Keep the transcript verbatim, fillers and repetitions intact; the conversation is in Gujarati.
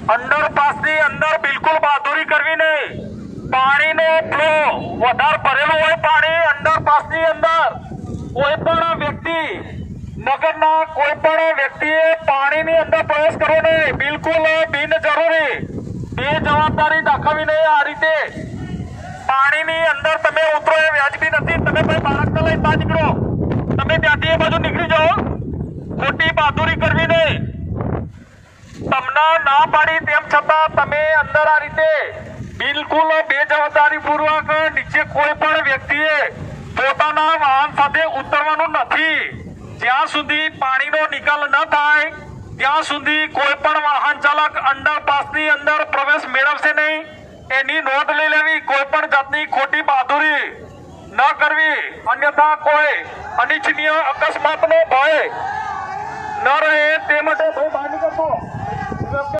अंडरपास ની અંદર બિલકુલ બહાદુરી કરવી નહીં। પાણીનો ફ્લો વધારે ભરેલું હોય પાણી અંડરપાસ ની અંદર કોઈ પણ વ્યક્તિ નગરના કોઈ પણ વ્યક્તિએ પાણીની અંદર પ્રવેશ કરવો નહીં, બિલકુલ બિનજરૂરી બેજવાબદારી દાખવવી નહીં। આ રીતે પાણીની અંદર તમે ઉતરો એ વ્યાજબી નથી। તમે ભાઈ બાળકને લઈને બહાર નીકળો, તમે ત્યાંથી એ બાજુ નીકળી જાઓ, ખોટી બહાદુરી કરવી નહીં। તમને ના પાડી તેમ છતાં તમે અંદર આ રીતે બિલકુલ બેજવાબદારી પૂર્વક નીચે કોઈ પણ વ્યક્તિએ પોતાના વાહન સાથે ઉતરવાનું નથી। જ્યાં સુધી પાણીનો નિકાલ ન થાય ત્યાં સુધી કોઈ પણ વાહન ચાલક અંડરપાસની અંદર પ્રવેશ મેળવશે નહીં। એની નોંધ લઈ લેવી, કોઈ પણ જાતની ખોટી બહાદુરી ન કરવી, અન્યથા કોઈ અનિચ્છનીય અકસ્માતનો ભય ન રહે તે માટે બહાર નીકળો।